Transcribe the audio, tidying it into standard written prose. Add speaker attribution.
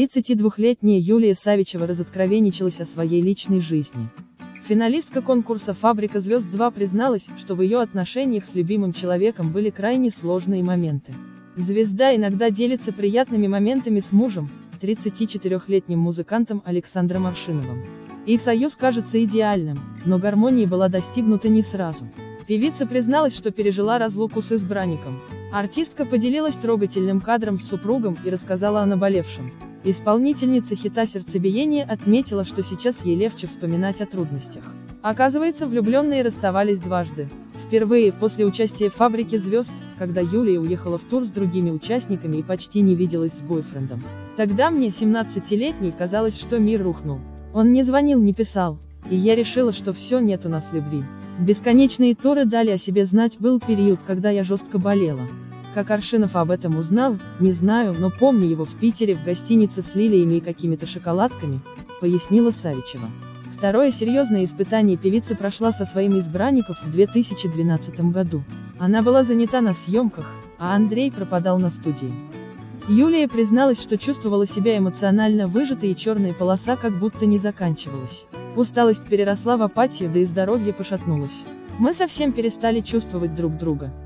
Speaker 1: 32-летняя Юлия Савичева разоткровенничалась о своей личной жизни. Финалистка конкурса «Фабрика звезд 2» призналась, что в ее отношениях с любимым человеком были крайне сложные моменты. Звезда иногда делится приятными моментами с мужем, 34-летним музыкантом Александром Аршиновым. Их союз кажется идеальным, но гармония была достигнута не сразу. Певица призналась, что пережила разлуку с избранником. Артистка поделилась трогательным кадром с супругом и рассказала о наболевшем. Исполнительница хита «Сердцебиение» отметила, что сейчас ей легче вспоминать о трудностях. Оказывается, влюбленные расставались дважды. Впервые после участия в «Фабрике звезд», когда Юлия уехала в тур с другими участниками и почти не виделась с бойфрендом. Тогда мне, 17-летней, казалось, что мир рухнул. Он не звонил, не писал. И я решила, что все, нет у нас любви. Бесконечные туры дали о себе знать, был период, когда я жестко болела. Как Аршинов об этом узнал, не знаю, но помню его в Питере в гостинице с лилиями и какими-то шоколадками, пояснила Савичева. Второе серьезное испытание певица прошла со своим избранником в 2012 году. Она была занята на съемках, а Андрей пропадал на студии. Юлия призналась, что чувствовала себя эмоционально выжатой и черная полоса как будто не заканчивалась. Усталость переросла в апатию, да и здоровье пошатнулось. Мы совсем перестали чувствовать друг друга.